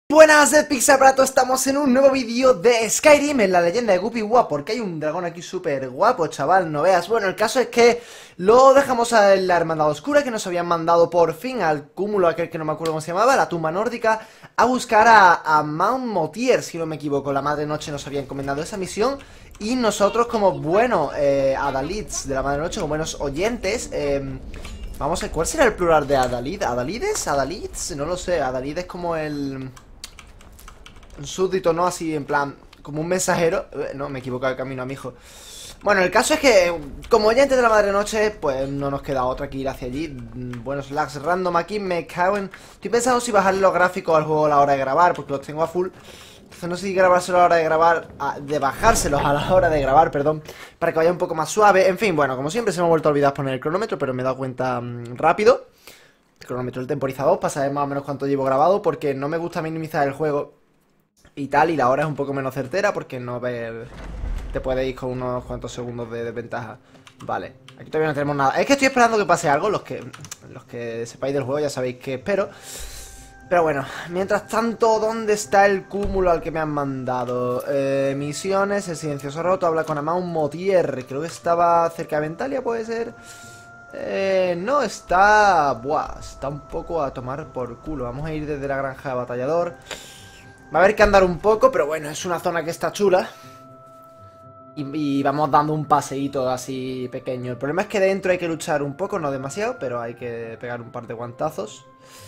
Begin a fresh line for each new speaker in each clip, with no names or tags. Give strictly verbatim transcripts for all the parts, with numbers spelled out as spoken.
Buenas de Pixaprato, estamos en un nuevo vídeo de Skyrim en la leyenda de Guppy Guap, porque hay un dragón aquí súper guapo, chaval, no veas. Bueno, el caso es que lo dejamos a la Hermandad Oscura, que nos habían mandado por fin al cúmulo aquel que no me acuerdo cómo se llamaba, la tumba nórdica, a buscar a, a Mount Motier, si no me equivoco. La Madre Noche nos había encomendado esa misión y nosotros como, bueno, eh, Adalids de la Madre Noche, como buenos oyentes, eh... vamos a... ¿cuál será el plural de Adalid? ¿Adalides? ¿Adalids? No lo sé, Adalid es como el... un súbdito, ¿no? Así, en plan, como un mensajero. No, me he equivocado el camino, amigo. Bueno, el caso es que, como oyente de la Madre Noche, pues no nos queda otra que ir hacia allí. Buenos lags random aquí, me cago en... Estoy pensando si bajarle los gráficos al juego a la hora de grabar, porque los tengo a full. Entonces no sé si grabárselo a la hora de grabar, a, de bajárselos a la hora de grabar, perdón, para que vaya un poco más suave. En fin, bueno, como siempre se me ha vuelto a olvidar poner el cronómetro, pero me he dado cuenta mmm, rápido. El cronómetro, el temporizador, para saber más o menos cuánto llevo grabado, porque no me gusta minimizar el juego y tal, y la hora es un poco menos certera porque no ver... te puede ir con unos cuantos segundos de desventaja. Vale, aquí todavía no tenemos nada. Es que estoy esperando que pase algo. Los que los que sepáis del juego ya sabéis que espero. Pero bueno, mientras tanto, ¿dónde está el cúmulo al que me han mandado? Eh, misiones, el silencioso roto, habla con Mount Motier. Creo que estaba cerca de Ventalia, ¿puede ser? Eh, no, está... buah, está un poco a tomar por culo. Vamos a ir desde la granja de batallador. Va a haber que andar un poco, pero bueno, es una zona que está chula. Y, y vamos dando un paseíto así pequeño. El problema es que dentro hay que luchar un poco, no demasiado, pero hay que pegar un par de guantazos.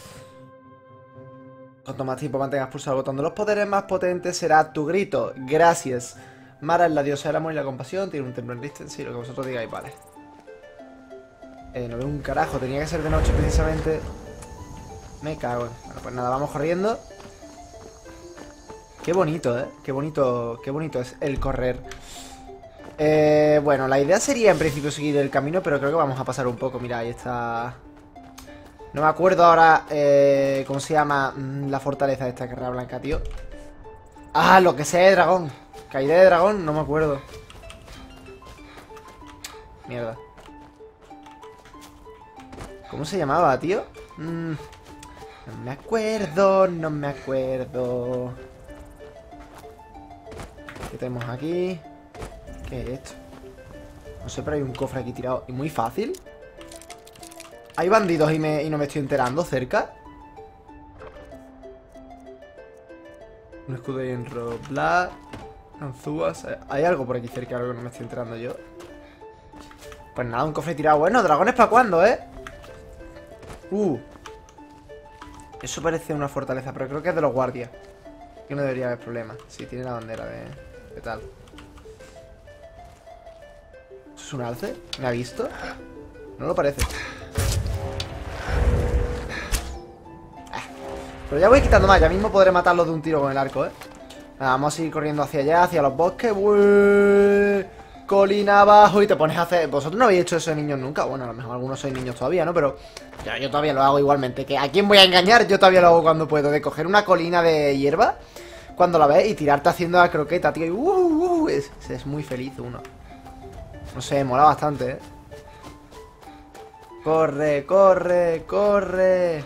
Cuanto más tiempo mantengas pulsado el botón de los poderes, más potente será tu grito. Gracias. Mara es la diosa del amor y la compasión. Tiene un templo en Risten, sí, lo que vosotros digáis, vale. Eh, no veo un carajo, tenía que ser de noche precisamente. Me cago en... Bueno, pues nada, vamos corriendo. Qué bonito, ¿eh? Qué bonito, qué bonito es el correr. Eh, bueno, la idea sería en principio seguir el camino, pero creo que vamos a pasar un poco. Mira, ahí está... no me acuerdo ahora eh, cómo se llama la fortaleza de esta guerra blanca, tío. Ah, lo que sea de dragón. Caída de dragón, no me acuerdo. Mierda. ¿Cómo se llamaba, tío? Mm, no me acuerdo, no me acuerdo. ¿Qué tenemos aquí? ¿Qué es esto? No sé, pero hay un cofre aquí tirado. ¿Y muy fácil? ¿Hay bandidos y, me, y no me estoy enterando cerca? Un escudo y en Robla. Anzúas. ¿Hay algo por aquí cerca? Algo que no me estoy enterando yo. Pues nada, un cofre tirado. Bueno, dragones para cuándo, ¿eh? Uh. Eso parece una fortaleza, pero creo que es de los guardias. Que no debería haber problema. Sí, tiene la bandera de... ¿qué tal? ¿Eso es un alce? ¿Me ha visto? No lo parece. Ah. Pero ya voy quitando más. Ya mismo podré matarlos de un tiro con el arco, ¿eh? Nada, vamos a ir corriendo hacia allá, hacia los bosques. ¡Uy! Colina abajo y te pones a hacer... Vosotros no habéis hecho eso de niños nunca. Bueno, a lo mejor algunos sois niños todavía, ¿no? Pero yo, yo todavía lo hago igualmente. ¿Que ¿A quién voy a engañar? Yo todavía lo hago cuando puedo. De coger una colina de hierba cuando la ves y tirarte haciendo la croqueta, tío. Y, uh, uh, es, es muy feliz uno. No sé, mola bastante, ¿eh? Corre, corre, corre.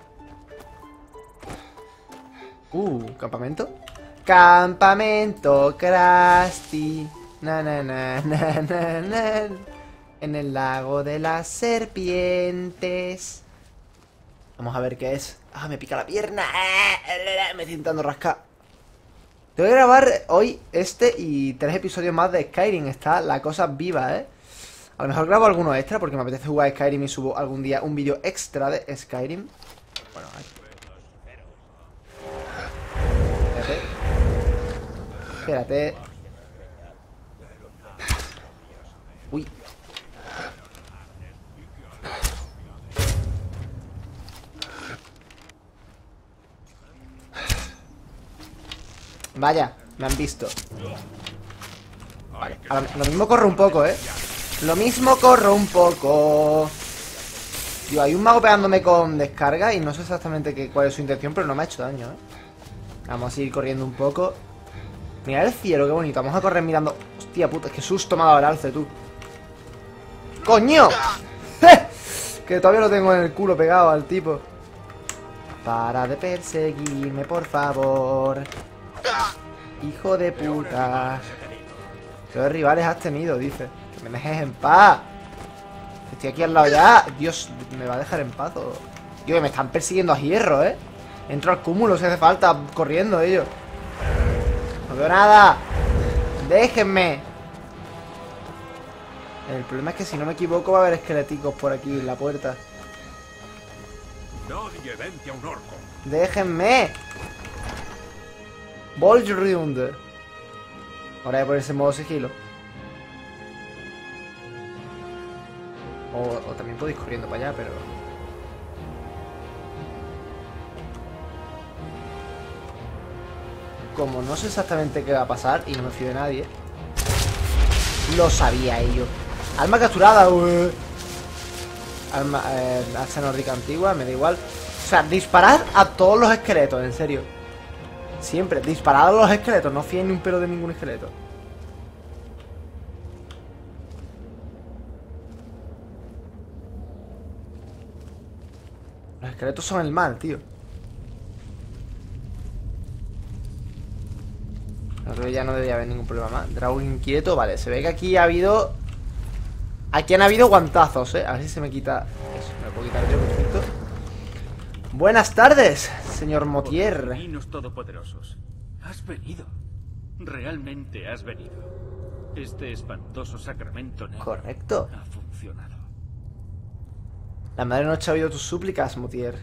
Uh, ¿campamento? Campamento Krusty. Na, na, na, na, na, na. En el lago de las serpientes. Vamos a ver qué es. Ah, me pica la pierna. Me estoy intentando rascar. Tengo que grabar hoy este y tres episodios más de Skyrim. Está la cosa viva, ¿eh? A lo mejor grabo alguno extra porque me apetece jugar a Skyrim y subo algún día un vídeo extra de Skyrim. Bueno, ahí. Espérate. Espérate. Uy. Vaya, me han visto. Vale, a lo, lo mismo corro un poco, ¿eh? Lo mismo corro un poco. Tío, hay un mago pegándome con descarga y no sé exactamente qué, cuál es su intención, pero no me ha hecho daño, ¿eh? Vamos a ir corriendo un poco. Mira el cielo, qué bonito. Vamos a correr mirando... Hostia puta, qué susto me ha dado el alce, tú. ¡Coño! Que todavía lo tengo en el culo pegado al tipo. Para de perseguirme, por favor. Hijo de puta. ¿Qué rivales has tenido? Dice. Que me dejes en paz. Estoy aquí al lado ya. Dios, ¿me va a dejar en paz o...? Dios, me están persiguiendo a hierro, ¿eh? Entro al cúmulo si hace falta, corriendo ellos. No veo nada. Déjenme. El problema es que si no me equivoco va a haber esqueleticos por aquí en la puerta.
Nadie vence a un orco.
Déjenme. Volrund. Ahora voy a ponerse en modo sigilo. O, o también podéis corriendo para allá, pero... Como no sé exactamente qué va a pasar y no me fío de nadie. Lo sabía ello. Alma capturada, ué. Alma, eh, hacha nórdica antigua, me da igual. O sea, disparad a todos los esqueletos, en serio. Siempre, disparad a los esqueletos. No fíen ni un pelo de ningún esqueleto. Los esqueletos son el mal, tío. Creo que ya no debería haber ningún problema más. Dragón inquieto, vale. Se ve que aquí ha habido... Aquí han habido guantazos, ¿eh? A ver si se me quita... Eso, me lo puedo quitar yo, perfecto. Buenas tardes, señor Motier.
Divinos todopoderosos. Has venido. Realmente has venido. Este espantoso sacramento negro
Correcto.
ha funcionado.
La madre noche ha oído tus súplicas, Motier.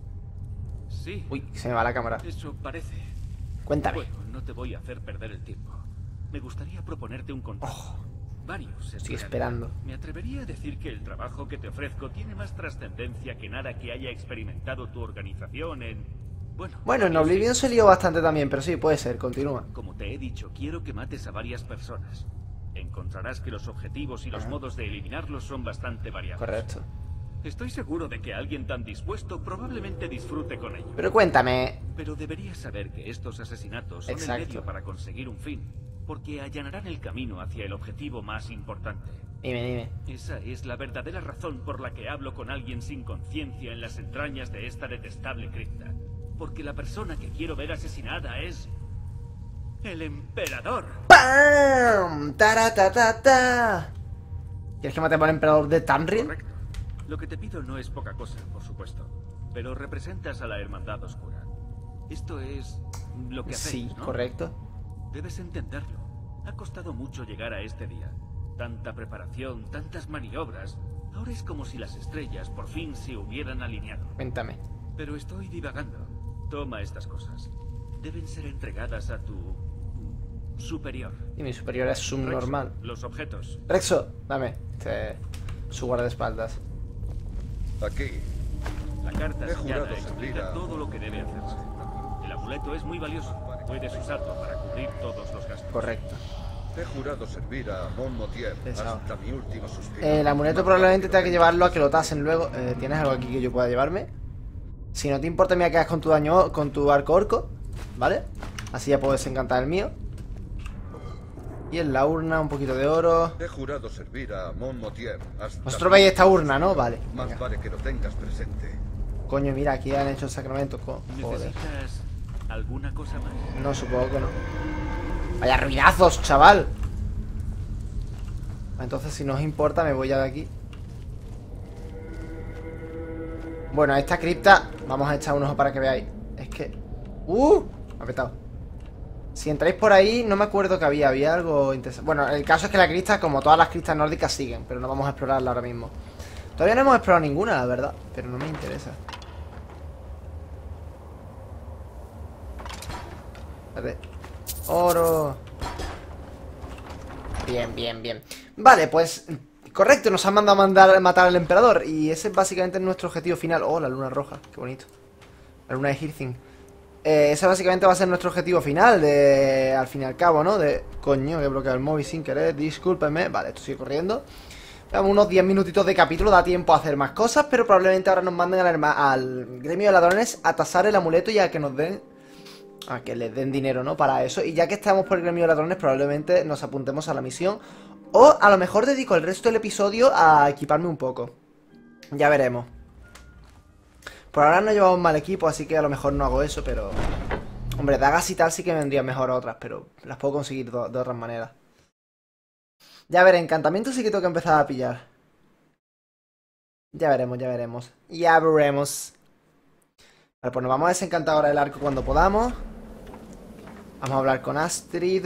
Sí.
Uy, se me va la cámara.
Eso parece.
Cuéntame.
Bueno, no te voy a hacer perder el tiempo. Me gustaría proponerte un contrato.
Oh,
Varios.
estoy
en
esperando.
realidad. Me atrevería a decir que el trabajo que te ofrezco tiene más trascendencia que nada que haya experimentado tu organización en... Bueno,
Bueno, en
varios
Oblivion se lió bastante también, pero sí, puede ser, continúa.
Como te he dicho, quiero que mates a varias personas. Encontrarás que los objetivos y los
Ajá.
modos de eliminarlos son bastante variados.
Correcto.
Estoy seguro de que alguien tan dispuesto probablemente disfrute con ello.
Pero cuéntame.
Pero deberías saber que estos asesinatos son
Exacto.
el medio para conseguir un fin, porque allanarán el camino hacia el objetivo más importante.
Dime, dime.
Esa es la verdadera razón por la que hablo con alguien sin conciencia en las entrañas de esta detestable cripta. Porque la persona que quiero ver asesinada es... el emperador.
¡Pam! ¡Taratatata! ¿Quieres que matemos al emperador de Tamriel?
Correcto. Lo que te pido no es poca cosa, por supuesto, pero representas a la Hermandad Oscura. Esto es lo que hacéis,
Sí,
¿no?
correcto.
Debes entenderlo. Ha costado mucho llegar a este día. Tanta preparación, tantas maniobras. Ahora es como si las estrellas por fin se hubieran alineado.
Cuéntame.
Pero estoy divagando. Toma estas cosas. Deben ser entregadas a tu... superior.
Y mi superior es subnormal.
Rexo, los objetos.
Rexo, dame. Este, su guardaespaldas.
Aquí.
La carta
He jurado
sellada
servir
explica
a-
todo lo que debe hacerse. El amuleto es muy valioso. Puedes usarlo para cubrir todos los gastos.
Correcto.
He jurado servir a Mon Motier
Pesado.
hasta mi último suspiro.
El amuleto probablemente tenga que llevarlo a que lo tasen luego. Eh, ¿Tienes algo aquí que yo pueda llevarme? Si no te importa, me quedas con tu daño, con tu arco orco, ¿vale? Así ya puedo desencantar el mío. Y en la urna un poquito de oro.
He jurado servir a Mon Motier hasta...
Vosotros veis esta urna, ¿no? Vale.
Más
Venga.
vale que lo tengas presente.
Coño, mira, aquí han hecho el sacramento. co- Joder.
¿Necesitas alguna cosa más?
No, supongo que no. Vaya ruinazos, chaval. Entonces, si no os importa, me voy ya de aquí. Bueno, a esta cripta vamos a echar un ojo para que veáis. Es que... ¡Uh! Me ha petado. Si entráis por ahí, no me acuerdo que había. Había algo interesante. Bueno, el caso es que la cripta, como todas las criptas nórdicas, siguen. Pero no vamos a explorarla ahora mismo. Todavía no hemos explorado ninguna, la verdad. Pero no me interesa. Espérate. Oro. Bien, bien, bien. Vale, pues... Correcto, nos han mandado a mandar, matar al emperador. Y ese es básicamente nuestro objetivo final. Oh, la luna roja, qué bonito. La luna de Hirthing. eh, Ese básicamente va a ser nuestro objetivo final de... Al fin y al cabo, ¿no? De... Coño, que he bloqueado el móvil sin querer. Discúlpenme. Vale, esto sigue corriendo. Veamos, unos diez minutitos de capítulo. Da tiempo a hacer más cosas. Pero probablemente ahora nos manden al, al gremio de ladrones a tasar el amuleto y a que nos den... A que les den dinero, ¿no? Para eso. Y ya que estamos por el gremio de ladrones, probablemente nos apuntemos a la misión. O a lo mejor dedico el resto del episodio a equiparme un poco. Ya veremos. Por ahora no llevamos mal equipo, así que a lo mejor no hago eso, pero... Hombre, dagas y tal sí que me vendrían mejor otras, pero las puedo conseguir de, de otras maneras. Ya veré, encantamiento sí que tengo que empezar a pillar. Ya veremos, ya veremos. Ya veremos. Vale, pues nos vamos a desencantar ahora el arco cuando podamos. Vamos a hablar con Astrid.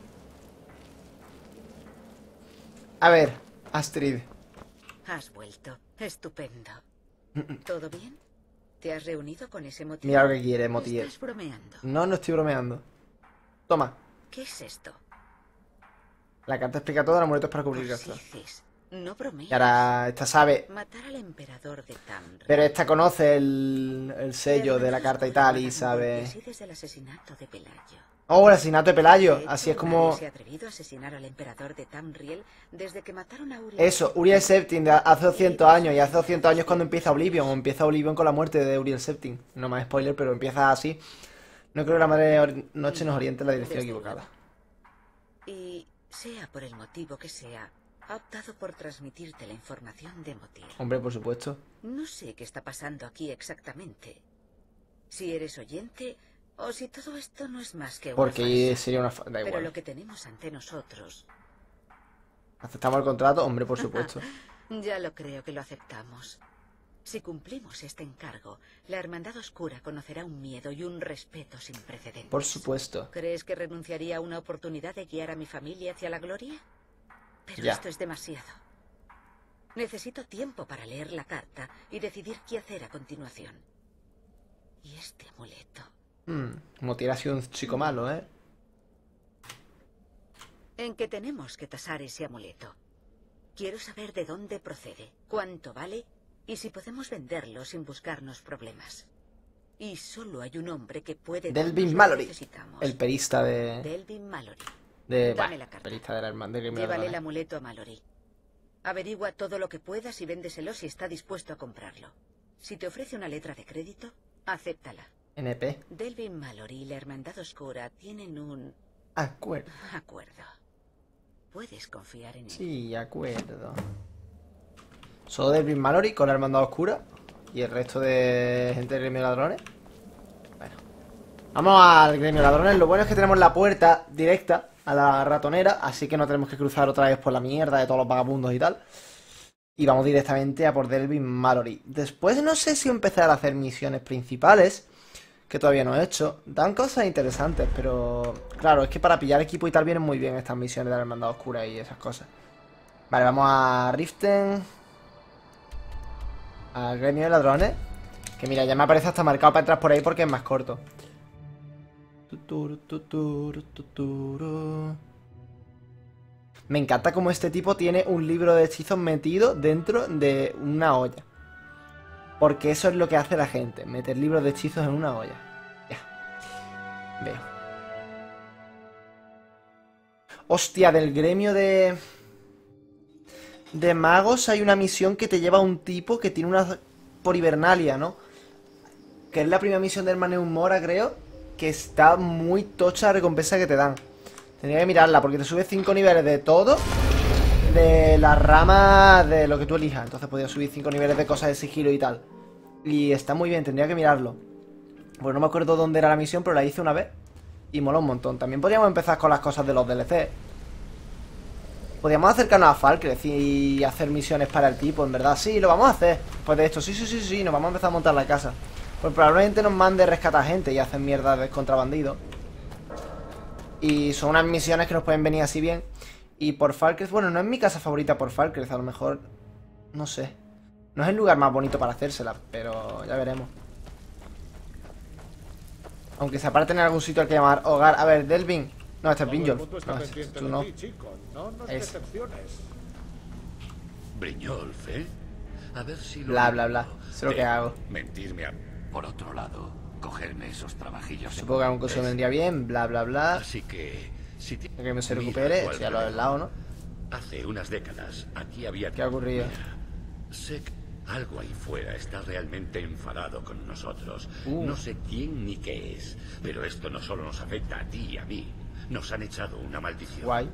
A ver, Astrid.
Has vuelto. Estupendo. ¿Todo bien? ¿Te has reunido con ese motivo?
Mira lo que quiere, Motier.
¿Estás bromeando?
No, no estoy bromeando. Toma.
¿Qué es esto?
La carta explica todo, el amuleto es para cubrir gastos.
Osiris, no bromees.
Y ahora esta sabe.
Matar al emperador de Tamriel.
Pero esta conoce el, el sello de la carta y tal y sabe.
Así desde el asesinato de Pelayo.
Oh, el asesinato de Pelayo.
De hecho,
Así es como.
nadie se ha atrevido a asesinar al emperador de Tamriel desde que mataron a Uriel.
Eso, Uriel Septim de hace doscientos años. Y hace doscientos años cuando empieza Oblivion. O empieza Oblivion con la muerte de Uriel Septim. No más spoiler, pero empieza así. No creo que la madre noche nos oriente en la dirección
Desde
equivocada.
luego. Y sea por el motivo que sea, ha optado por transmitirte la información de Motier.
Hombre, por supuesto.
No sé qué está pasando aquí exactamente. Si eres oyente o si todo esto no es más que una
Porque
farsa.
sería una. fa- Da
Pero
igual.
lo que tenemos ante nosotros,
¿Aceptamos el contrato? Hombre, por supuesto.
ya lo creo que lo aceptamos. Si cumplimos este encargo, la Hermandad Oscura conocerá un miedo y un respeto sin precedentes.
Por supuesto.
¿Crees que renunciaría a una oportunidad de guiar a mi familia hacia la gloria? Pero
Ya.
esto es demasiado. Necesito tiempo para leer la carta y decidir qué hacer a continuación. Y este amuleto.
Hmm, Motier ha sido un chico malo, ¿eh?
¿En qué tenemos que tasar ese amuleto? Quiero saber de dónde procede, cuánto vale y si podemos venderlo sin buscarnos problemas. Y solo hay un hombre que puede darnos
Delvin
lo que
Mallory.
necesitamos.
El perista de.
Delvin Mallory.
de
Dame
bah,
la carta.
perista de la hermandad de
Llévale el amuleto a Mallory. Averigua todo lo que puedas y véndeselo si está dispuesto a comprarlo. Si te ofrece una letra de crédito, acéptala.
N P.
Delvin Mallory y la Hermandad Oscura tienen un
Acuerdo.
acuerdo. Puedes confiar en él.
Sí, acuerdo. Solo Delvin Mallory con la hermandad oscura. Y el resto de gente del gremio de ladrones. Bueno. Vamos al gremio de ladrones. Lo bueno es que tenemos la puerta directa a la ratonera. Así que no tenemos que cruzar otra vez por la mierda de todos los vagabundos y tal. Y vamos directamente a por Delvin Mallory. Después no sé si empezar a hacer misiones principales, que todavía no he hecho. Dan cosas interesantes, pero claro, es que para pillar equipo y tal vienen muy bien estas misiones de la hermandad oscura y esas cosas. Vale, vamos a Riften. Al gremio de ladrones. Que mira, ya me aparece hasta marcado para entrar por ahí porque es más corto. Tuturu, tuturu, tuturu. Me encanta como este tipo tiene un libro de hechizos metido dentro de una olla. Porque eso es lo que hace la gente, meter libros de hechizos en una olla. Ya. Veo. Hostia, del gremio de... de magos hay una misión que te lleva a un tipo que tiene una... por Hibernalia, ¿no? Que es la primera misión del Maneum Mora, creo. Que está muy tocha la recompensa que te dan. Tendría que mirarla porque te sube cinco niveles de todo. De las ramas de lo que tú elijas. Entonces podría subir cinco niveles de cosas de sigilo y tal. Y está muy bien, tendría que mirarlo. Pues no me acuerdo dónde era la misión, pero la hice una vez. Y mola un montón. También podríamos empezar con las cosas de los D L C. Podríamos acercarnos a Falkreath y hacer misiones para el tipo, en verdad. Sí, lo vamos a hacer. Pues de esto, sí, sí, sí, sí, nos vamos a empezar a montar la casa. Pues probablemente nos mande rescatar gente y hacen mierda de contrabandido. Y son unas misiones que nos pueden venir así bien. Y por Falkreath, bueno, no es mi casa favorita por Falkreath, a lo mejor. No sé. No es el lugar más bonito para hacérsela, pero ya veremos. Aunque se aparte en algún sitio al que llamar hogar. A ver, Delvin. No, este es Brynjolf. No, este- tú no. Es.
Brynjolf, ¿eh? A ver si lo...
Bla, bla, bla. Sé lo que hago.
Mentirme a... Por otro lado, cogerme esos trabajillos... en
Supongo que algún cosa me vendría bien. Bla, bla, bla.
Así que... Si te...
Que me se
Mira
recupere.
tu
Esto ya lo del lado, ¿no?
Hace unas décadas, aquí había...
¿Qué ha ocurrido?
Mira, sé que algo ahí fuera está realmente enfadado con nosotros.
Uh.
No sé quién ni qué es, pero esto no solo nos afecta a ti y a mí. Nos han echado una maldición.
Guay.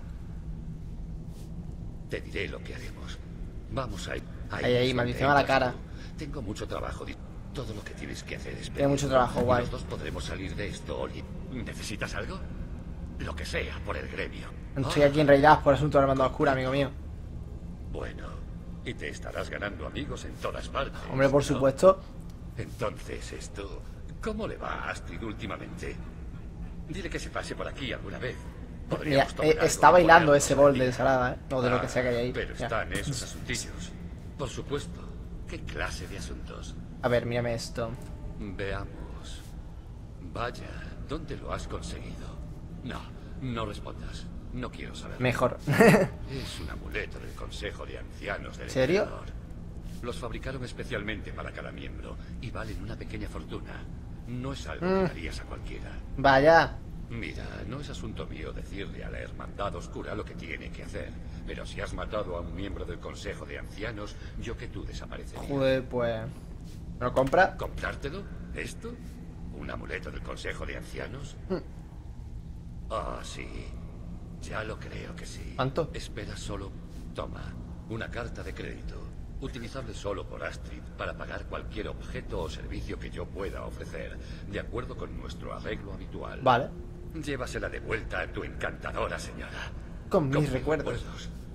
Te diré lo que haremos. Vamos a ir.
Ahí, ahí, maldición a la cara.
Tengo mucho trabajo. Todo lo que tienes que hacer es...
Tiene mucho trabajo,
y
guay.
los dos podremos salir de esto, Oli. ¿Necesitas algo? Lo que sea, por el gremio.
Estoy aquí en realidad por asunto de la hermandad oscura, amigo mío.
Bueno, y te estarás ganando amigos en todas partes.
Hombre, por
¿no?
supuesto.
Entonces, esto... ¿Cómo le va a Astrid últimamente? Dile que se pase por aquí alguna vez.
Mira,
Podríamos tomar
eh,
algo
está
y
bailando
ponernos
ese
al
bol de
día.
ensalada, ¿eh? O de lo que sea que hay ahí.
Pero
Ya.
están esos asuntillos. Por supuesto. ¿Qué clase de asuntos?
A ver, mírame esto.
Veamos. Vaya, ¿dónde lo has conseguido? No, no respondas. No quiero saber.
Mejor.
Es un amuleto del Consejo de Ancianos del
¿En serio?
Emperador. Los fabricaron especialmente para cada miembro y valen una pequeña fortuna. No es algo
Mm.
que darías a cualquiera.
Vaya.
Mira, no es asunto mío decirle a la Hermandad Oscura lo que tiene que hacer. Pero si has matado a un miembro del Consejo de Ancianos, yo que tú desaparecería.
Joder, pues... ¿Me lo compra?
¿Comprártelo? ¿Esto? ¿Un amuleto del Consejo de Ancianos?
Mm.
Ah, sí. Ya lo creo que sí.
¿Cuánto?
Espera solo. Toma. Una carta de crédito. Utilizable solo por Astrid para pagar cualquier objeto o servicio que yo pueda ofrecer, de acuerdo con nuestro arreglo habitual.
Vale.
Llévasela de vuelta a tu encantadora señora.
Con mis
tus
recuerdos.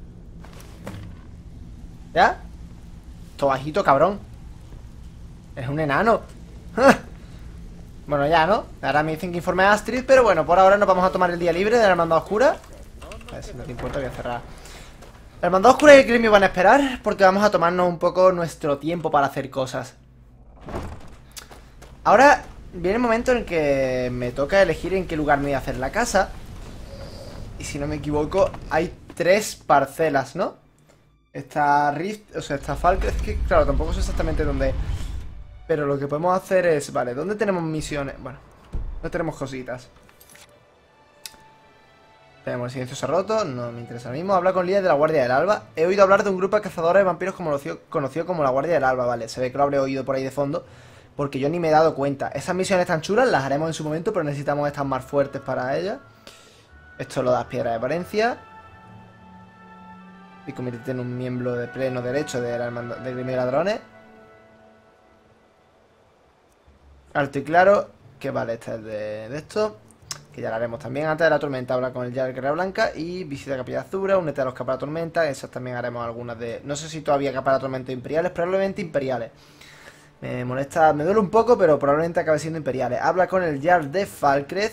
¿Ya? Esto bajito, cabrón. Es un enano. Bueno, ya, ¿no? Ahora me dicen que informe a Astrid, pero bueno, por ahora nos vamos a tomar el día libre de la hermandad oscura. A ver si no te importa, voy a cerrar. La hermandad oscura y el gremio van a esperar porque vamos a tomarnos un poco nuestro tiempo para hacer cosas. Ahora viene el momento en que me toca elegir en qué lugar me voy a hacer la casa. Y si no me equivoco, hay tres parcelas, ¿no? Está Rift, o sea, está Falkreath, que claro, tampoco sé exactamente dónde. Pero lo que podemos hacer es, vale, ¿dónde tenemos misiones? Bueno, no tenemos cositas. Tenemos el silencio se ha roto, no me interesa ahora mismo. Habla con líderes de la Guardia del Alba. He oído hablar de un grupo de cazadores de vampiros conocido, conocido como la Guardia del Alba, vale. Se ve que lo habré oído por ahí de fondo, porque yo ni me he dado cuenta. Esas misiones tan chulas las haremos en su momento, pero necesitamos estar más fuertes para ellas. Esto lo das piedra de Valencia. Y conviértete en un miembro de pleno derecho de la hermandad del gremio de ladrones. Alto y claro. Que vale, este es el de, de esto. Que ya lo haremos también. Antes de la tormenta habla con el Jarl Guerrera Blanca. Y visita Capilla Azura. Únete a los Capara Tormenta. Esas también haremos algunas de... No sé si todavía Capara Tormenta imperiales. Probablemente imperiales. Me molesta... Me duele un poco, pero probablemente acabe siendo imperiales. Habla con el Jarl de Falkreath.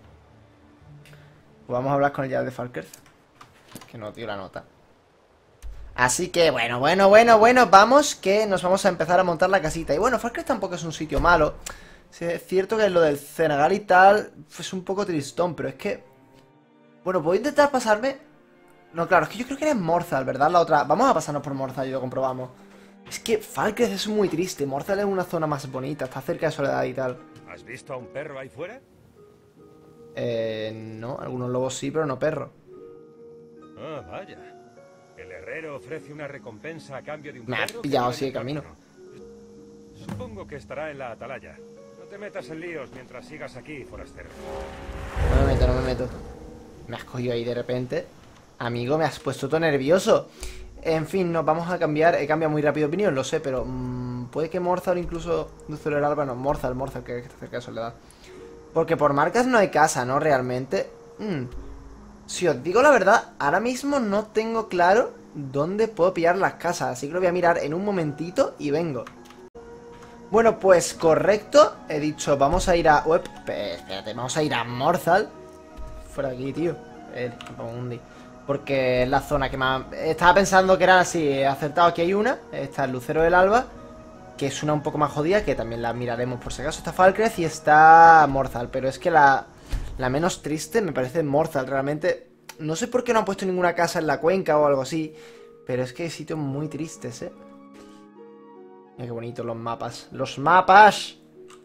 Pues vamos a hablar con el Jarl de Falkreath. Que no, tío, la nota. Así que, bueno, bueno, bueno, bueno, vamos, que nos vamos a empezar a montar la casita. Y bueno, Falkreath tampoco es un sitio malo. Sí, es cierto que lo del Cenagal y tal es un poco tristón, pero es que... Bueno, voy a intentar pasarme... No, claro, es que yo creo que era en Morthal, ¿verdad? La otra... Vamos a pasarnos por Morthal y lo comprobamos. Es que Falkreath es muy triste. Morthal es una zona más bonita, está cerca de Soledad y tal.
¿Has visto a un perro ahí fuera?
Eh... No, algunos lobos sí, pero no perro.
Ah, vaya. El herrero ofrece una recompensa a cambio de un
Me has
perro.
pillado
que
así de
vive
camino.
camino. Supongo que estará en la atalaya. No te metas en líos mientras sigas aquí, forastero.
No me meto, no me meto. Me has cogido ahí de repente. Amigo, me has puesto todo nervioso. En fin, nos vamos a cambiar. He cambiado muy rápido de opinión, lo sé, pero... Mmm, puede que Morthal incluso... Lucero del Alba, no, Morthal, Morthal, que está cerca de Soledad. Porque por marcas no hay casa, ¿no? Realmente. Mm. Si os digo la verdad, ahora mismo no tengo claro dónde puedo pillar las casas. Así que lo voy a mirar en un momentito y vengo. Bueno, pues correcto. He dicho, vamos a ir a... Uep, espérate, vamos a ir a Morthal. Fuera de aquí, tío. Eh, Porque es la zona que más... Estaba pensando que era así. He acertado, aquí hay una. Está el Lucero del Alba, que es una un poco más jodida, que también la miraremos por si acaso. Está Falkreath y está Morthal. Pero es que la... La menos triste me parece Morthal, realmente. No sé por qué no han puesto ninguna casa en la cuenca o algo así, pero es que hay sitios muy tristes, ¿eh? Mira qué bonitos los mapas. ¡Los mapas!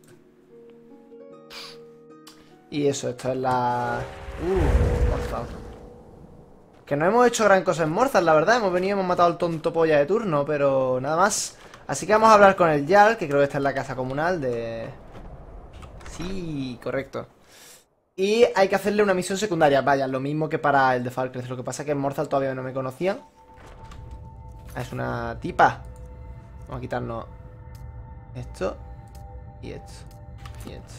Y eso, esto es la... Uh, Morthal. Que no hemos hecho gran cosa en Morthal, la verdad. Hemos venido y hemos matado al tonto polla de turno, pero nada más. Así que vamos a hablar con el Jarl, que creo que está en la casa comunal de... Sí, correcto. Y hay que hacerle una misión secundaria. Vaya, lo mismo que para el de Falkreath. Lo que pasa es que en Morthal todavía no me conocían. Ah, es una tipa. Vamos a quitarnos esto. Y esto. Y esto.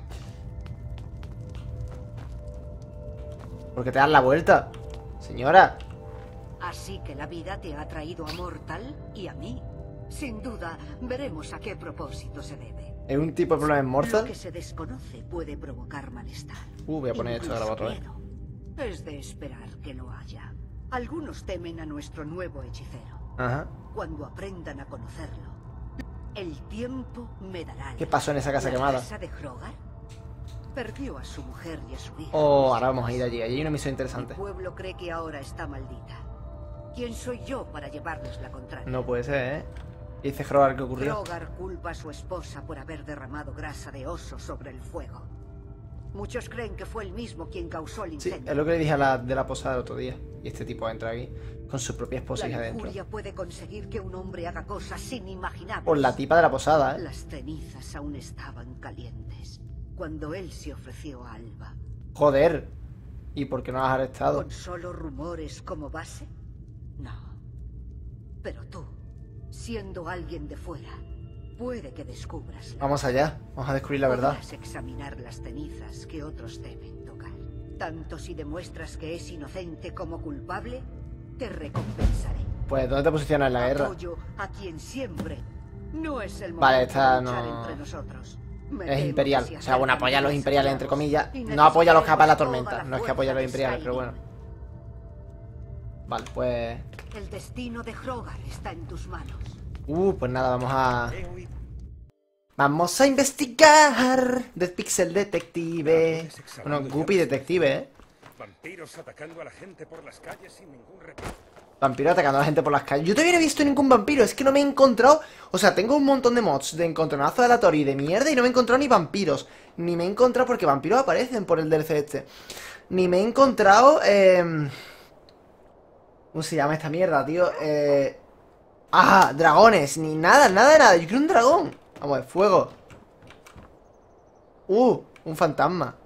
¿Por qué te das la vuelta? Señora.
Así que la vida te ha traído a Mortal y a mí. Sin duda, veremos a qué propósito se debe.
¿Es un tipo de problema en
Lo
Mortal?
que se desconoce puede provocar malestar.
Uh, voy a poner esto a grabar otra vez.
Incluso miedo. Es de esperar que lo haya. Algunos temen a nuestro nuevo hechicero.
Ajá.
Cuando aprendan a conocerlo, el tiempo me dará.
¿Qué pasó en esa casa
¿La
quemada?
casa de Hrogar? Perdió a su mujer y a su hija.
Oh, ahora vamos a ir allí. Allí hay una misión
El
interesante.
pueblo cree que ahora está maldita. ¿Quién soy yo para llevarles la contraria?
No puede ser, ¿eh? ¿Y dice Hrogar qué ocurrió?
Hrogar culpa a su esposa por haber derramado grasa de oso sobre el fuego. Muchos creen que fue él mismo quien causó el
Sí,
incendio.
es lo que le dije a la de la posada el otro día. Y este tipo entra aquí con su propia esposa
La
hija adentro.
lujuria puede conseguir que un hombre haga cosas inimaginables.
Por la tipa de la posada, ¿eh?
Las cenizas aún estaban calientes cuando él se ofreció a Alba.
Joder. ¿Y por qué no la has arrestado?
¿Con solo rumores como base? No. Pero tú, siendo alguien de fuera, puede que descubras la
Vamos allá. Vamos a descubrir la verdad.
Podrás examinar las cenizas que otros temen tocar. Tanto si demuestras que es inocente como culpable, te recompensaré.
Pues, ¿dónde te posicionas en la guerra?
Apoyo a quien siempre. No es el momento
Vale, esta
de luchar
no-
entre nosotros. Me
Es
temo
imperial.
que si
O sea, bueno, apoya a los
acercan
imperiales,
más
entre
aliados,
comillas.
y
No apoya a los capas de la
necesitaremos
tormenta.
toda
No es que
la
apoya a los
fuerza de
imperiales, pero
Skyrim.
bueno. Vale, pues...
El destino de Hrogar está en tus manos.
Uh, pues nada, vamos a...
He oído.
Vamos a investigar. Dead Pixel Detective.
Razones exhalando
Bueno, Guppy
llamas.
Detective, ¿eh?
Vampiros atacando a la gente por las calles sin ningún reparo.
Vampiro atacando a la gente por las calles. Yo todavía no he visto ningún vampiro. Es que no me he encontrado... O sea, tengo un montón de mods de encontronazo aleatorio y de mierda y no me he encontrado ni vampiros. Ni me he encontrado... Porque vampiros aparecen por el D L C este. Ni me he encontrado... Eh... ¿Cómo se llama esta mierda, tío? Eh... Ah, dragones. Ni nada, nada de nada. Yo quiero un dragón. Vamos a ver, fuego. Uh, un fantasma.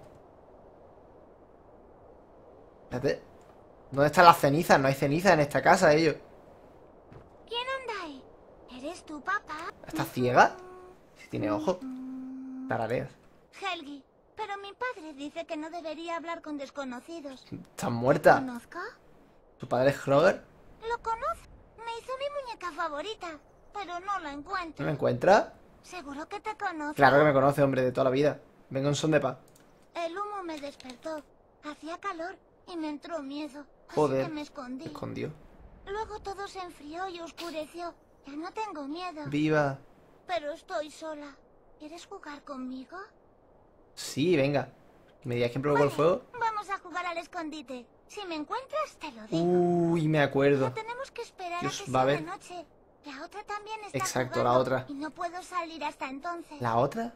Espérate. ¿Dónde están las cenizas? No hay cenizas en esta casa, ellos.
¿Quién anda ahí? ¿Eres tu papá?
¿Está ciega? Si tiene ojo. Tarareas.
Helgi, pero mi padre dice que no debería hablar con desconocidos.
¿Está muerta?
¿Conozco?
¿Su padre es Hrogar?
Lo conozco. Me hizo mi muñeca favorita, pero no la
¿No
encuentro.
me encuentra?
¿Seguro que te conozco?
Claro que me conoce, hombre, de toda la vida. Vengo en son de paz.
El humo me despertó. Hacía calor y me entró miedo. Así
Joder.
que me escondí.
Escondió.
Luego todo se enfrió y oscureció. Ya no tengo miedo.
Viva.
Pero estoy sola. ¿Quieres jugar conmigo?
Sí, venga. ¿Me digas quién provocó el
Vale,
fuego?
Vamos a jugar al escondite. Si me encuentras, te lo digo.
Uy, me acuerdo.
No tenemos que esperar
Dios,
a que
va a
sea
ver.
de noche. La otra también está
Exacto, la
jugando
otra.
Y no puedo salir hasta entonces.
¿La otra?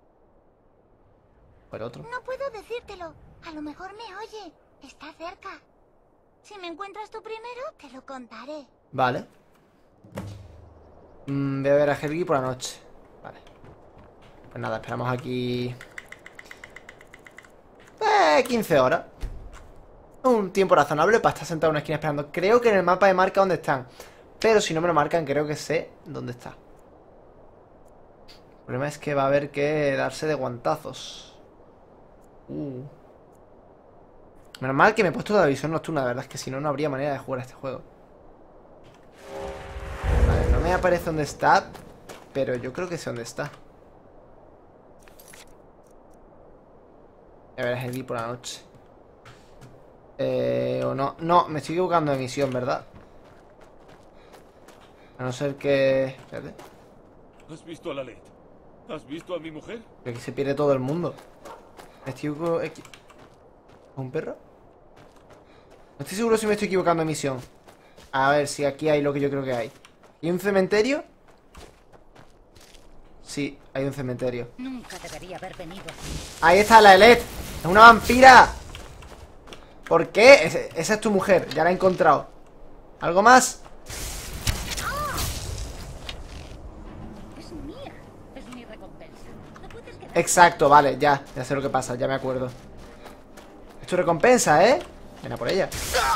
¿O el otro?
No puedo decírtelo. A lo mejor me oye. Está cerca. Si me encuentras tú primero, te lo contaré.
Vale. Mm, voy a ver a Helgi por la noche. Vale. Pues nada, esperamos aquí... Eh, quince horas. Un tiempo razonable para estar sentado en una esquina esperando. Creo que en el mapa me marca dónde están. Pero si no me lo marcan, creo que sé dónde está. El problema es que va a haber que darse de guantazos. Uh. Menos mal que me he puesto la visión nocturna. La verdad es que si no, no habría manera de jugar a este juego. Vale, no me aparece dónde está, pero yo creo que sé dónde está. A ver, es el por la noche. Eh, o no. No, me estoy equivocando de misión, ¿verdad? A no ser que... Espérate.
¿Has visto a la Led? ¿Has visto a mi mujer?
Que aquí se pierde todo el mundo. Me estoy equivo- equi- ¿Un perro? No estoy seguro si me estoy equivocando de misión. A ver si aquí hay lo que yo creo que hay. ¿Y un cementerio? Sí, hay un cementerio.
Nunca debería haber venido.
Ahí está la Elet. ¡Es una vampira! ¿Por qué? Ese- esa es tu mujer, ya la he encontrado. ¿Algo más?
Es mía. Es mi recompensa. No puedes quedar.
Exacto, vale, ya. Ya sé lo que pasa, ya me acuerdo. Es tu recompensa, ¿eh? Ven a por ella.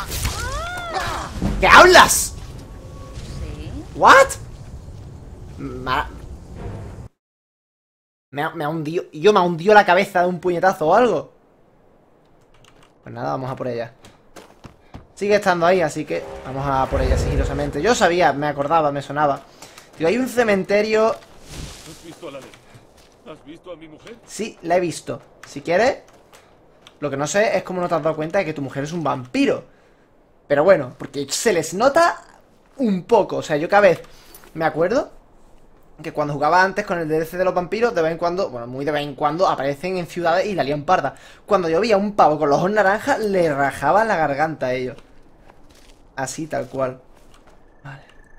¿Qué hablas?
Sí.
¿What? Ma- Me ha, me ha hundido. Y yo me ha hundido la cabeza de un puñetazo o algo. Pues nada, vamos a por ella. Sigue estando ahí, así que vamos a por ella sigilosamente. Yo sabía, me acordaba, me sonaba. Tío, hay un cementerio.
¿Has visto a la ley? ¿Has visto a mi mujer?
Sí, la he visto. Si quieres. Lo que no sé es cómo no te has dado cuenta de que tu mujer es un vampiro. Pero bueno, porque se les nota un poco. O sea, yo cada vez me acuerdo que cuando jugaba antes con el D L C de los vampiros, de vez en cuando, bueno, muy de vez en cuando, aparecen en ciudades y la lían parda. Cuando yo veía un pavo con los ojos naranjas, le rajaba la garganta a ellos. Así, tal cual. Vale.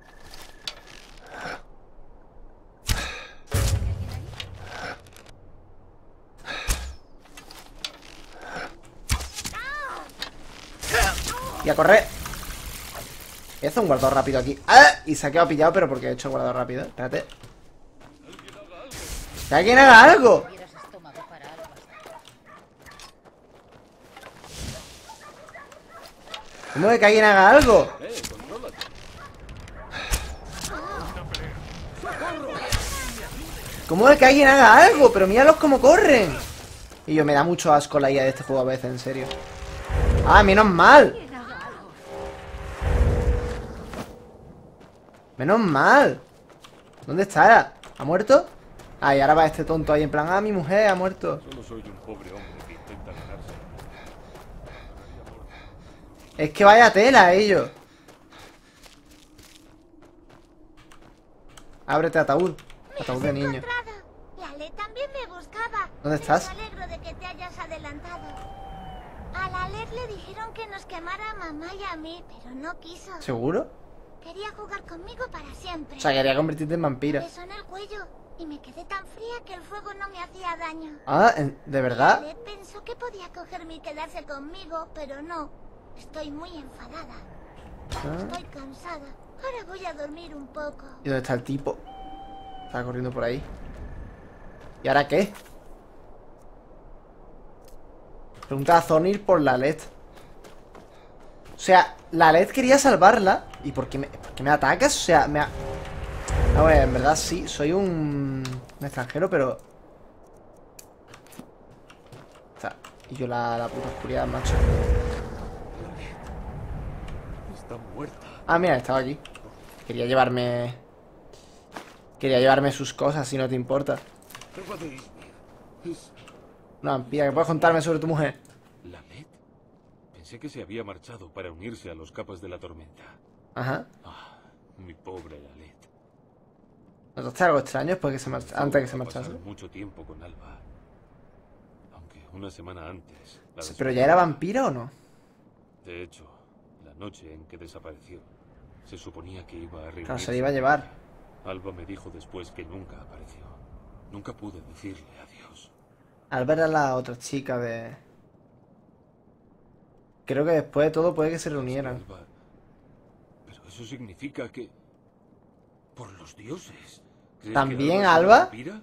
Y a correr. Voy a hacer un guardado rápido aquí. ¡Ah! Y se ha quedado pillado, pero porque he hecho guardado rápido. Espérate. ¡Que alguien haga algo! ¿Cómo de que alguien haga algo? ¿Cómo de que alguien haga algo? Pero míralos cómo corren. Y yo, me da mucho asco la I A de este juego a veces, en serio. ¡Ah, menos mal! Menos mal. ¿Dónde está? ¿Ha muerto? Ah, y ahora va este tonto ahí en plan, ah, mi mujer ha muerto.
Solo soy un pobre hombre que intenta ganarse.
Es que vaya tela, ellos. Ábrete ataúd. Ataúd de niño.
La Ley también me buscaba.
¿Dónde estás?
Me alegro de que te hayas adelantado. A la Led le dijeron que nos quemara a mamá y a mí, pero no quiso.
¿Seguro?
Quería jugar conmigo para siempre.
O sea, quería convertirte en vampira.
Me besó en el cuello y me quedé tan fría que el fuego no me hacía daño.
Ah, ¿de verdad?
Led pensó que podía cogerme y quedarse conmigo, pero no. Estoy muy enfadada.
Ah.
Estoy cansada. Ahora voy a dormir un poco.
¿Y dónde está el tipo? Está corriendo por ahí. ¿Y ahora qué? Pregunta a Zonir por la Led. O sea, la Led quería salvarla. ¿Y por qué me, por qué me atacas? O sea, me ha... A ver, en verdad sí, soy un, un extranjero, pero... O sea, y yo la, la puta oscuridad, macho.
Está muerta.
Ah, mira, estaba aquí. Quería llevarme... Quería llevarme sus cosas, si no te importa.
Prueba de Izmir. Es
Una vampira, ¿qué puedes contarme sobre tu mujer?
la Led. Pensé que se había marchado para unirse a los capas de la tormenta.
Ajá.
Ah, mi pobre la Led.
¿Notaste algo extraño después que se march... antes que se marchase?
Pasar mucho tiempo con Alba. Aunque una semana antes. la
Sí, ¿pero ya era vampira o no?
De hecho, la noche en que desapareció, se suponía que iba a reunirse.
Claro, se la iba a llevar.
Alba me dijo después que nunca apareció. Nunca pude decirle adiós.
Alba era la otra chica de... Creo que después de todo puede que se reunieran.
Alba. Pero eso significa que... Por los dioses. ¿Crees
¿También
que Alba es una
Alba?
vampira?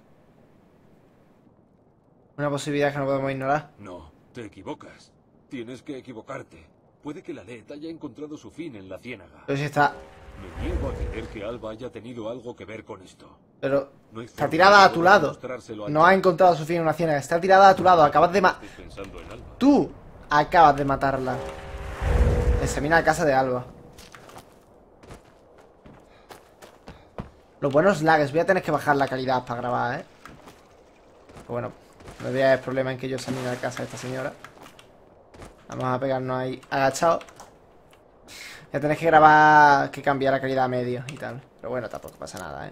Una posibilidad que no podemos ignorar.
No, te equivocas. Tienes que equivocarte. Puede que la Led haya encontrado su fin en la ciénaga.
Pero si está...
Me niego a creer que Alba haya tenido algo que ver con esto.
Pero...
No hay
Está
forma
tirada
de
a tu
poder
lado.
demostrárselo a
No ha encontrado su fin en una ciénaga. Está tirada a tu lado. Acabas de ma...
Estoy pensando en Alba.
Tú acabas de matarla. Examina la casa de Alba. Los buenos lags. Voy a tener que bajar la calidad para grabar, ¿eh? Pero bueno, no voy a haber problema en que yo examine la casa de esta señora. Vamos a pegarnos ahí agachados. Ya tenés que grabar, que cambiar la calidad a medio y tal. Pero bueno, tampoco pasa nada, ¿eh?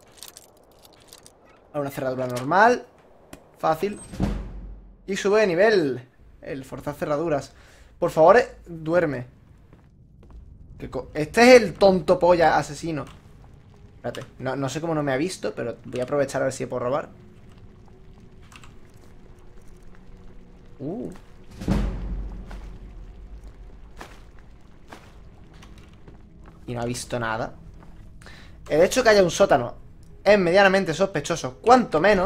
Una cerradura normal. Fácil. Y sube de nivel. El forzar cerraduras. Por favor, eh, duerme. ¿Qué co- Este es el tonto polla asesino. Espérate, no, no sé cómo no me ha visto, pero voy a aprovechar a ver si puedo robar. Uh. Y no ha visto nada. El hecho de que haya un sótano es medianamente sospechoso. Cuanto menos.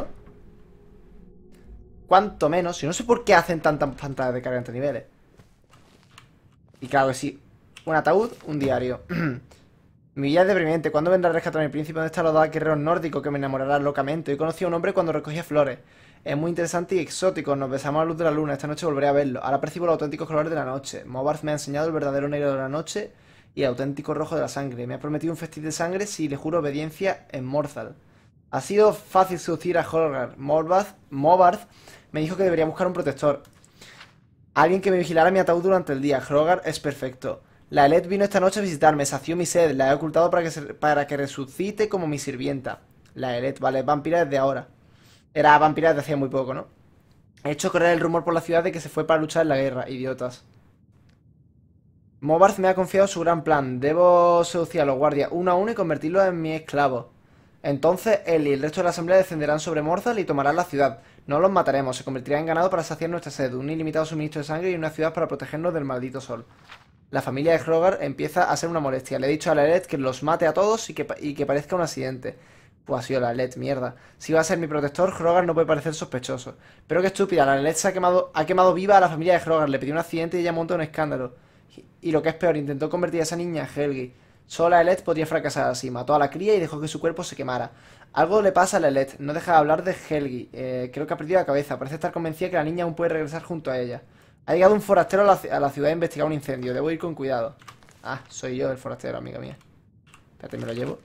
Cuanto menos. Si no sé por qué hacen tantas pantallas de carga entre niveles. Y claro que sí. Un ataúd, un diario. Mi vida es deprimente. ¿Cuándo vendrá a rescatar a mi príncipe? ¿Dónde están los dos guerreros nórdicos que me enamorarán locamente? Hoy conocí a un hombre cuando recogía flores. Es muy interesante y exótico. Nos besamos a la luz de la luna. Esta noche volveré a verlo. Ahora percibo los auténticos colores de la noche. Mobarth me ha enseñado el verdadero negro de la noche y el auténtico rojo de la sangre. Me ha prometido un festín de sangre si le juro obediencia en Morthal. Ha sido fácil seducir a Holgar. Mobarth, Mobarth me dijo que debería buscar un protector. Alguien que me vigilara mi ataúd durante el día. Hrogar es perfecto. La Elet vino esta noche a visitarme, sació mi sed, la he ocultado para que, se, para que resucite como mi sirvienta. La Elet, vale, es vampira desde ahora. Era vampira desde hacía muy poco, ¿no? He hecho correr el rumor por la ciudad de que se fue para luchar en la guerra, idiotas. Mobarth me ha confiado su gran plan. Debo seducir a los guardias uno a uno y convertirlos en mis esclavos. Entonces él y el resto de la asamblea descenderán sobre Morthal y tomarán la ciudad. No los mataremos, se convertirán en ganado para saciar nuestra sed, un ilimitado suministro de sangre y una ciudad para protegernos del maldito sol. La familia de Hrogar empieza a ser una molestia. Le he dicho a la Elet que los mate a todos y que, y que parezca un accidente. Pues ha sido la Elet, mierda. Si va a ser mi protector, Hrogar no puede parecer sospechoso. Pero qué estúpida, la Elet se ha quemado, ha quemado viva a la familia de Hrogar. Le pidió un accidente y ella montó un escándalo. Y, y lo que es peor, intentó convertir a esa niña en Helgi. Solo la Elet podría fracasar así. Mató a la cría y dejó que su cuerpo se quemara. Algo le pasa a la Elet. No deja de hablar de Helgi. Eh, creo que ha perdido la cabeza. Parece estar convencida que la niña aún puede regresar junto a ella. Ha llegado un forastero a la, a la ciudad a investigar un incendio. Debo ir con cuidado. Ah, soy yo el forastero, amiga mía. Espérate, me lo llevo.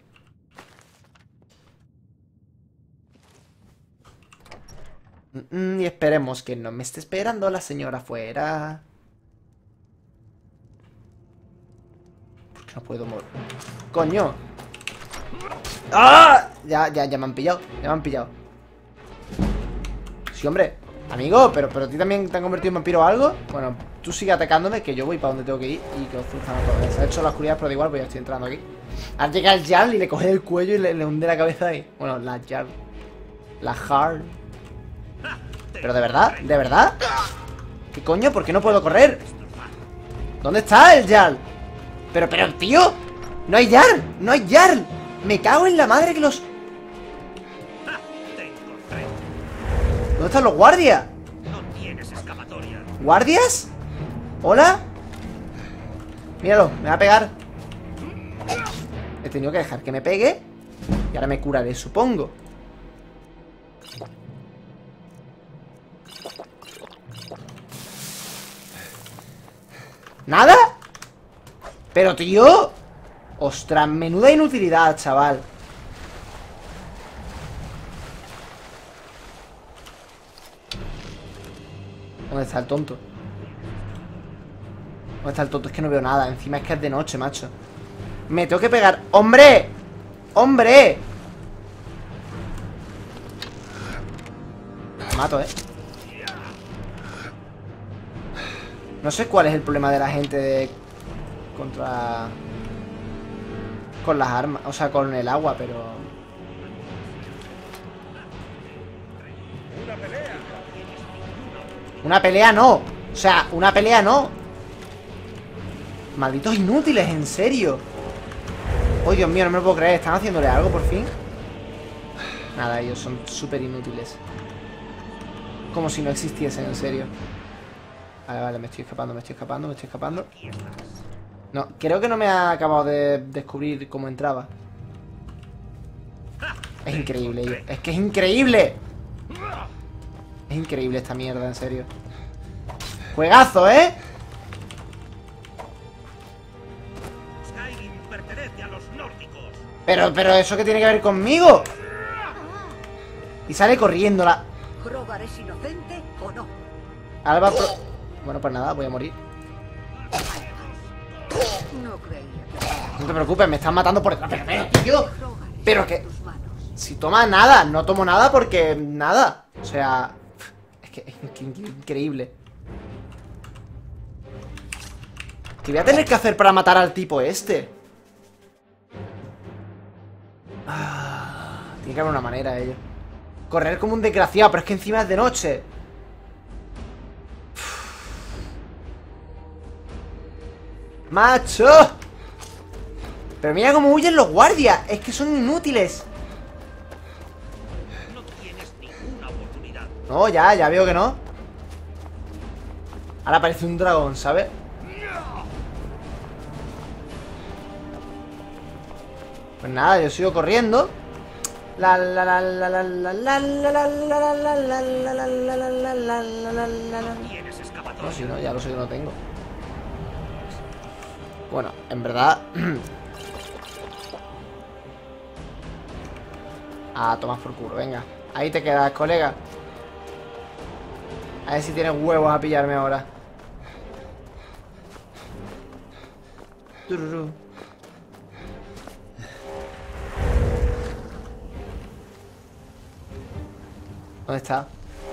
Mm, mm, y esperemos que no me esté esperando la señora afuera. ¿Por qué no puedo mover? ¡Coño! ¡Ah! Ya, ya, ya me han pillado. Ya me han pillado. Sí, hombre. Amigo, pero, pero a ti también te han convertido en vampiro o algo. Bueno, tú sigue atacándome, que yo voy para donde tengo que ir y que os funciona todo. Se ha hecho la oscuridad, pero da igual, pues ya estoy entrando aquí. Ahora llega el Jarl y le coge el cuello y le, le hunde la cabeza ahí. Bueno, la Jarl. La Jarl. Pero de verdad, de verdad. ¿Qué coño? ¿Por qué no puedo correr? ¿Dónde está el Jarl? Pero, pero, tío. No hay Jarl, no hay Jarl. Me cago en la madre que los... ¿Dónde están los guardias?
No tienes escapatoria.
¿Guardias? ¿Hola? Míralo, me va a pegar. He tenido que dejar que me pegue. Y ahora me curaré, supongo. ¿Nada? Pero, tío. Ostras, menuda inutilidad, chaval. ¿Dónde está el tonto? ¿Dónde está el tonto? Es que no veo nada. Encima es que es de noche, macho. Me tengo que pegar. ¡Hombre! ¡Hombre! Me mato, ¿eh? No sé cuál es el problema de la gente de... Contra... Con las armas. O sea, con el agua, pero... Una pelea no. O sea, una pelea no. Malditos inútiles, en serio. Oh, Dios mío, no me lo puedo creer. ¿Están haciéndole algo por fin? Nada, ellos son súper inútiles. Como si no existiesen, en serio. Vale, vale, me estoy escapando, me estoy escapando, me estoy escapando. No, creo que no me ha acabado de descubrir cómo entraba. Es increíble, es que es increíble. Es increíble esta mierda, en serio. Juegazo, ¿eh?
Skyrim pertenece a los nórdicos.
Pero, pero, ¿eso qué tiene que ver conmigo? Y sale corriendo la...
¿Hrogar es inocente o no?
Alba pro... Bueno, pues nada, voy a morir.
No creía.
No te preocupes, me están matando por detrás. Pero, pero, tío.
Hrogar
Pero
está en
que...
tus manos.
Si toma nada, no tomo nada porque... Nada. O sea... Es que es increíble. ¿Qué voy a tener que hacer para matar al tipo este? Ah, tiene que haber una manera, ello. Correr como un desgraciado, pero es que encima es de noche. ¡Macho! Pero mira cómo huyen los guardias. Es que son inútiles.
No tienes ninguna oportunidad.
No, ya, ya veo que no. Ahora aparece un dragón, ¿sabes? Pues nada, yo sigo corriendo. La la la la la la la la la la la la la la la la la la la la. No, si no, ya lo sé que no tengo. Bueno, en verdad. Ah, tomas por culo, venga. Ahí te quedas, colega. A ver si tienes huevos a pillarme ahora. Tururú. ¿Dónde está?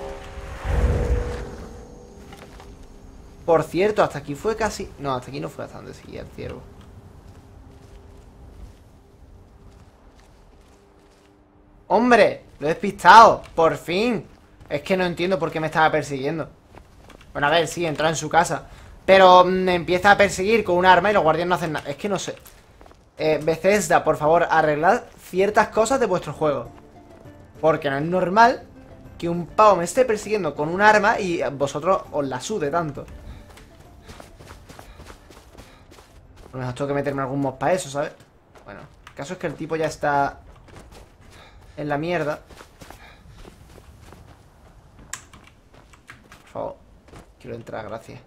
Por cierto, hasta aquí fue casi... No, hasta aquí no fue hasta donde seguía el ciervo. ¡Hombre! Lo he despistado. ¡Por fin! Es que no entiendo por qué me estaba persiguiendo. Bueno, a ver, sí, entra en su casa. Pero me empieza a perseguir con un arma y los guardias no hacen nada. Es que no sé. eh, Bethesda, por favor, arreglad ciertas cosas de vuestro juego. Porque no es normal que un pavo me esté persiguiendo con un arma y vosotros os la sude tanto. A lo mejor tengo que meterme algún mod para eso, ¿sabes? Bueno, el caso es que el tipo ya está en la mierda. Por favor, quiero entrar, gracias.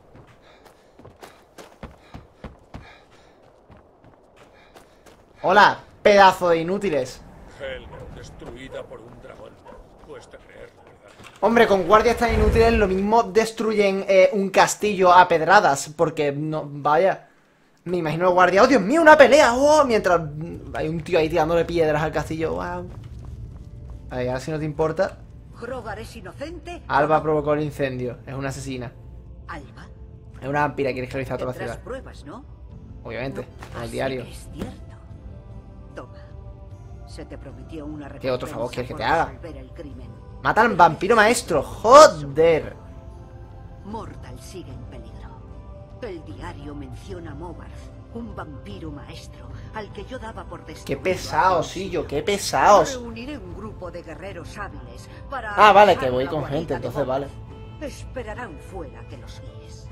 Hola, pedazo de inútiles.
Helgen, destruida por un dragón. Cuesta creerlo, ¿verdad?
Hombre, con guardias tan inútiles lo mismo destruyen eh, un castillo a pedradas. Porque no, vaya. Me imagino el guardia, ¡oh, Dios mío, una pelea! ¡Oh! Mientras hay un tío ahí tirándole piedras al castillo. ¡Wow! A ver, ahora si no te importa.
Hrogar es inocente.
Alba provocó el incendio. Es una asesina.
Alba.
Es una vampira, quiere esclavizar toda la
Tendrás
ciudad.
pruebas, ¿no?
Obviamente, en el
Así
diario.
que es cierto. Toma. Se te prometió una
¿Qué otro favor
recompensa
quieres que te
por
haga?
resolver el crimen.
Mata al vampiro maestro, joder.
Mortal sigue en peligro. El diario menciona a Mobarth, un vampiro maestro, al que yo daba por destruido.
Qué pesados, sí, yo, qué pesados.
Reuniré un grupo de guerreros hábiles para...
Ah, vale, que
atajar
voy
la
con
guarida
gente,
de
entonces vale.
Mobarth. Esperarán fuera que los guíes.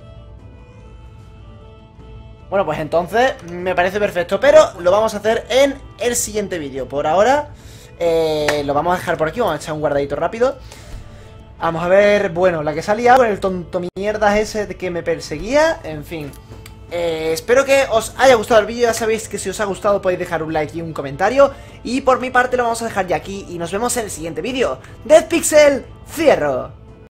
Bueno, pues entonces me parece perfecto, pero lo vamos a hacer en el siguiente vídeo. Por ahora eh, lo vamos a dejar por aquí, vamos a echar un guardadito rápido. Vamos a ver, bueno, la que salía con el tonto mierdas ese de que me perseguía, en fin. Eh, espero que os haya gustado el vídeo, ya sabéis que si os ha gustado podéis dejar un like y un comentario. Y por mi parte lo vamos a dejar ya aquí y nos vemos en el siguiente vídeo. Dead Pixel, cierro.